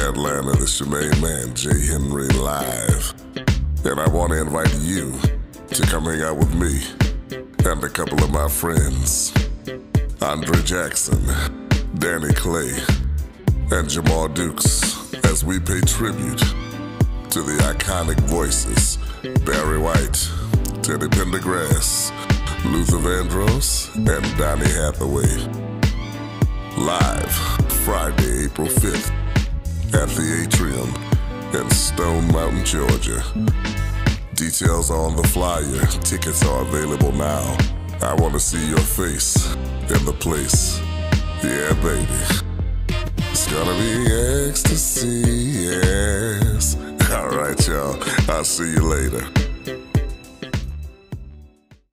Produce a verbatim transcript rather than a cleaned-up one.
Atlanta, this your main man, J. Henry Live. And I want to invite you to come hang out with me and a couple of my friends, Andre Jackson, Danny Clay, and Jamal Dukes, as we pay tribute to the iconic voices, Barry White, Teddy Pendergrass, Luther Vandross, and Donny Hathaway. Live Friday, April fifth at the Atrium in Stone Mountain, Georgia. Details are on the flyer. Tickets are available now. I want to see your face in the place. Yeah, baby. It's gonna be ecstasy, yes. All right, y'all. I'll see you later.